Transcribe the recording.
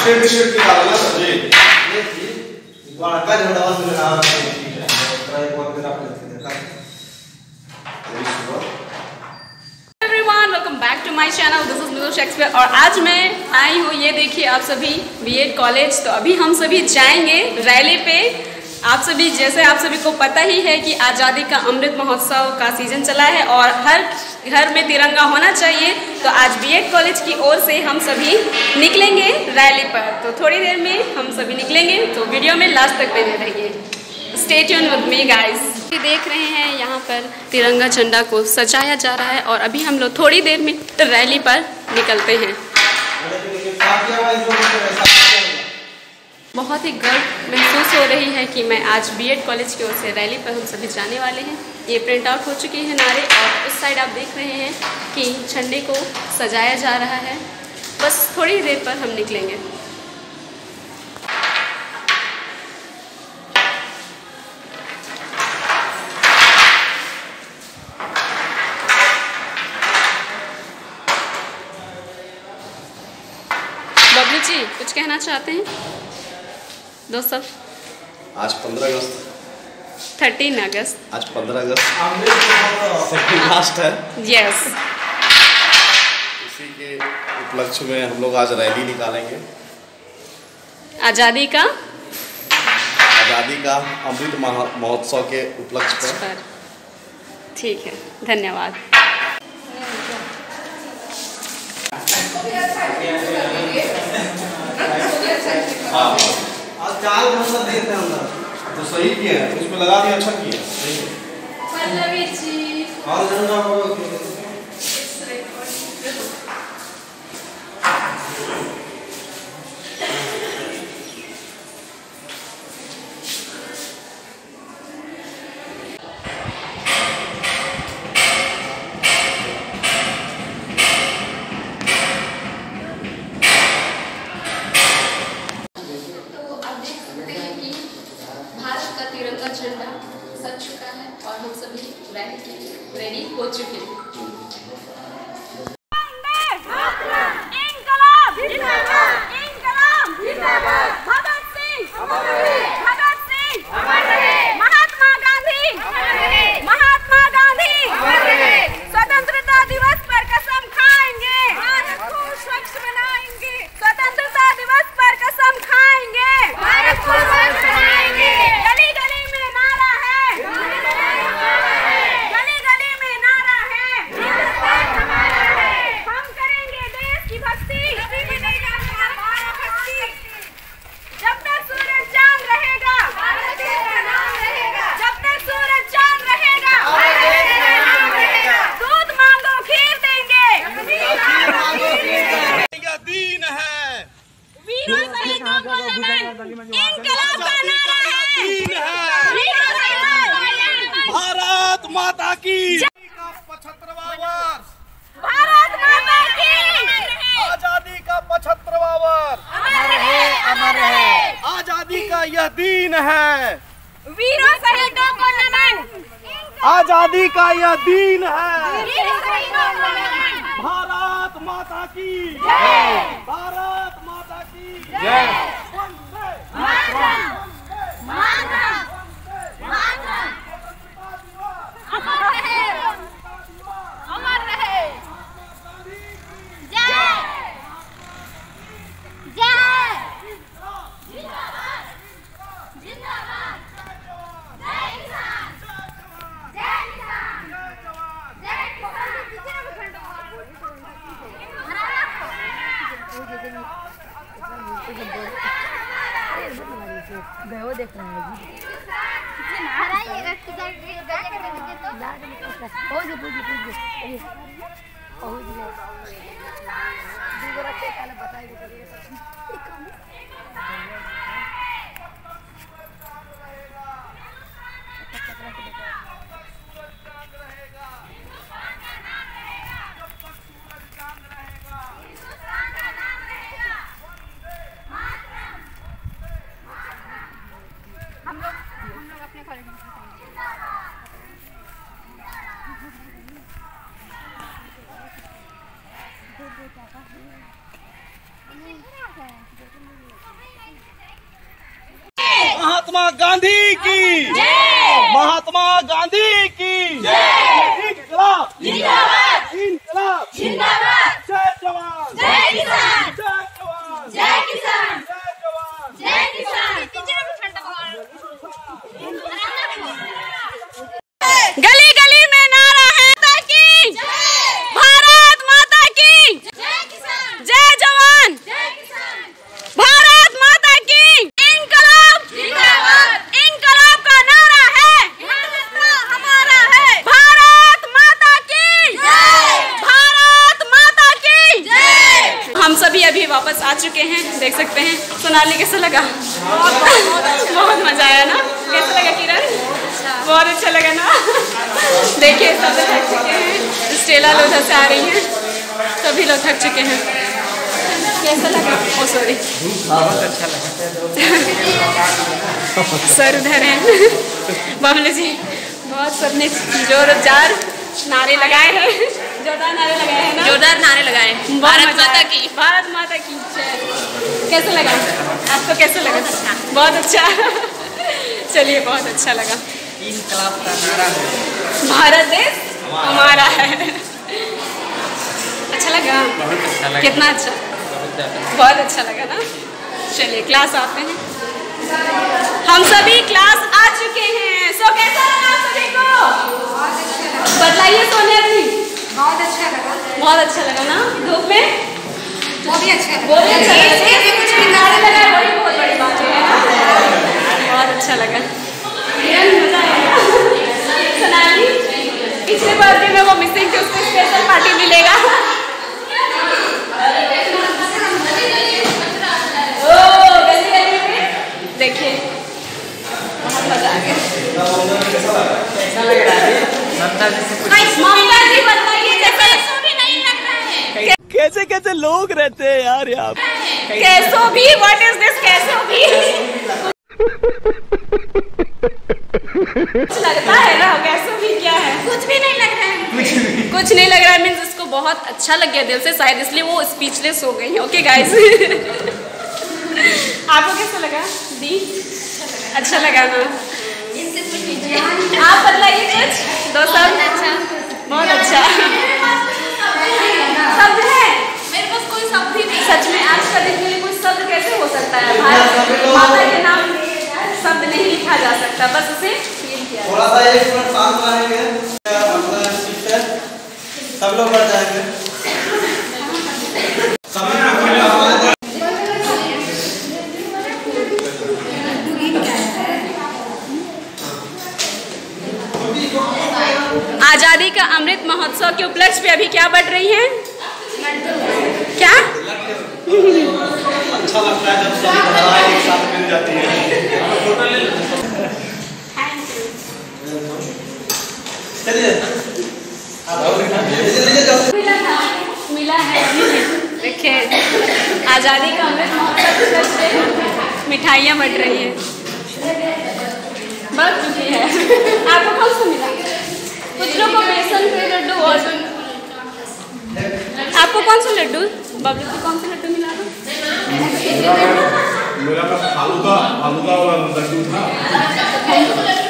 Shade shade निकालना sir ji. बड़का झंडा से लगा ठीक है ट्राई बहुत देर आप लेते हैं everyone, welcome back to my channel. This is Minu Shakespeare और आज मैं आई हूँ, ये देखिए आप सभी, बीएड कॉलेज। तो अभी हम सभी जाएंगे रैली पे। आप सभी, जैसे आप सभी को पता ही है कि आज़ादी का अमृत महोत्सव का सीजन चला है और हर घर में तिरंगा होना चाहिए। तो आज बीएड कॉलेज की ओर से हम सभी निकलेंगे रैली पर। तो थोड़ी देर में हम सभी निकलेंगे, तो वीडियो में लास्ट तक बने रहिए। Stay tune with me guys. देख रहे हैं यहाँ पर तिरंगा झंडा को सजाया जा रहा है और अभी हम लोग थोड़ी देर में रैली पर निकलते हैं। बहुत ही गर्व महसूस हो रही है कि मैं आज बीएड कॉलेज की ओर से रैली पर हम सभी जाने वाले हैं। ये प्रिंट आउट हो चुके हैं नारे और उस साइड आप देख रहे हैं कि झंडे को सजाया जा रहा है। बस थोड़ी देर पर हम निकलेंगे। बबलू जी कुछ कहना चाहते हैं दोस्तों? आज 15 अगस्त 13 अगस्त, आज 15 अगस्त लास्ट है। यस, इसी के उपलक्ष्य में हम लोग आज रैली निकालेंगे। आज़ादी का अमृत महोत्सव के उपलक्ष्य पर। ठीक है, धन्यवाद। आज चाल भर देते हैं अंदर तो सही किया है, उसमें लगा दिया, अच्छा किया। और झंडा तिरंगा झंडा सज चुका है और हम सभी रैली के लिए रेडी हो चुके हैं। स्वतंत्रता दिवस पर कसम खाएंगे, भारत को स्वच्छ बनाएंगे। स्वतंत्रता दिवस पर कसम खाएंगे, भारत को स्वच्छ बनाएंगे। गली गली में नारा है, गली गली में नारा है, हम करेंगे देश की भक्ति, जब तक सूरज चांद रहेगा, जब तक सूरज चांद रहेगा, दूध मांगो खीर देंगे। यह दीन है, वीरों शहीदों को नमन, इंकलाब का नारा है, दीन है। भारत माता की का 75वां वर्ष, भारत माता की आजादी का 75वां वर्ष, अमर है, अमर है। आजादी का यह दिन है, वीरों शहीदों को नमन, आजादी का यह दिन है। वीरों शहीदों को नमन। भारत माता की जय, भारत माता की जय। वंदे मातरम, मातरम, मातरम। अमर रहे, अमर रहे। जय, जय, जिंदाबाद, जिंदाबाद। जय किसान, जय किसान, जय गयो देख रहे हैं हम लोग अपने कॉलेज में महात्मा गांधी की महात्मा गांधी की इनकलाब जिंदाबाद इनकलाब जिंदाबाद जय जवान जय किसान जय जवान जय किसान जय जवान जय किसान। गली गली में नारा है माता की भारत माता की जय जवान भारत माता की इनकलाब जिंदाबाद इनकलाब का नारा है हमारा है भारत माता की भारत माता की हम सभी अभी वापस आ चुके हैं। देख सकते हैं सोनाली कैसा लगा? बहुत मजा आया ना? कैसा लगा किरण? बहुत अच्छा लगा ना? देखिए सब लोग थक चुके हैं। स्टेला लोग उधर से आ रही हैं, सभी लोग थक चुके हैं। कैसा लगा? ओ सॉरी, बहुत अच्छा लगा। सर उधर हैं बाबलू जी। बहुत सबने जोरदार नारे लगाए हैं, जोरदार नारे लगाए हैं ना? जोरदार नारे लगाए भारत माता की जय। कैसा लगा आपको? कैसा लगा? बहुत अच्छा। चलिए बहुत अच्छा लगा। इनकलाब का नारा है भारत देश हमारा है। अच्छा लगा? बहुत अच्छा लगा। कितना अच्छा? बहुत अच्छा लगा ना? चलिए क्लास आते हैं। हम सभी क्लास आ चुके हैं। सो कैसा लगा आप सभी को? बतलाइए सोनिया जी। बहुत अच्छा लगा। बहुत अच्छा लगा ना? धूप में वो भी अच्छा लगा। वो भी अच्छा लगा। कुछ भी नारे लगा, वही बहुत बड़ी बात है ना? बहुत अच्छा लगा। मजा आया। सोनाली पिछले बर्थडे में वो मिसिंग थी, उसको स्पेशल पार्टी मिलेगा। देखिए बहुत मजा आ गया। कैसा लग रहा है? ममता जी से कुछ ममता जी बताइए कैसे? भी नहीं लग रहा है। कैसे कैसे लोग रहते हैं यार यहाँ पे? कैसो भी व्हाट इज दिस? कैसो भी कुछ लगता है ना? कैसो भी क्या है? कुछ भी नहीं लग रहा है। कुछ नहीं लग रहा है मीन्स इसको बहुत अच्छा लग गया दिल से, शायद इसलिए वो स्पीचलेस हो गई है। ओके गाइस आपको कैसा लगा दी? अच्छा लगा ना? आप बतलाइए कुछ दो शब्द। अच्छा, बहुत अच्छा शब्द है मेरे पास कोई शब्द ही नहीं सच में। आज का दिन के लिए कुछ शब्द कैसे हो सकता है? भारत माता के नाम शब्द नहीं लिखा जा सकता, बस उसे फील किया। थोड़ा सा 1 मिनट शांत रहेंगे, सब लोग बढ़ जाएंगे। आजादी का अमृत महोत्सव के उपलक्ष्य पे अभी क्या बढ़ रही है? क्या? अच्छा लगता है जब सभी धाराएं एक साथ मिल जाती है। चलिए मिला है। देखिए आजादी का अमृत महोत्सव के उपलक्ष्य पे मिठाइयाँ बट रही है, बढ़ चुकी है। आपको कौन सा मिला? कुछ लोग को बेसन के लड्डू और आपको कौन सा लड्डू? बबलू को कौन सा लड्डू मिला था? मेरा फालूदा वाला लड्डू था।